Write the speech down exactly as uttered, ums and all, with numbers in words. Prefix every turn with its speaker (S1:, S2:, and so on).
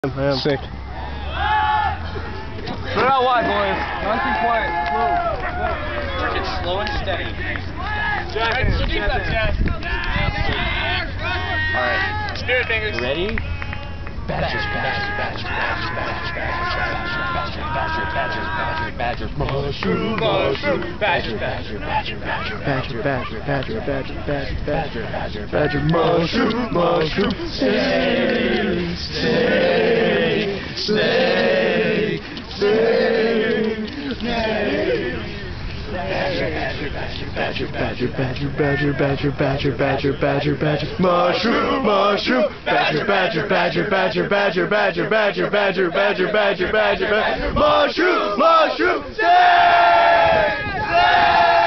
S1: I am.
S2: Sick.
S3: Put it out wide, boys. Nice and quiet. Slow. Work it slow and steady.
S2: Jack, keep that, Jack.
S3: All right.
S2: Spirit fingers.
S3: Ready? Badgers, badgers, badgers, badgers, badgers, badgers, badgers, badgers, badgers, badgers, mushroom, mushroom, badger, badger, badger, badger,
S1: Badger, badger, badger, badger, badger, badger, badger, badger, mushroom, mushroom, snake, snake, snake, snake, snake. Badger, badger, badger, badger, badger, badger, badger, badger, badger, badger, mushroom, mushroom, badger, badger, badger, badger, badger, badger, badger, badger, badger, badger, badger, badger, mushroom, mushroom, snake, snake.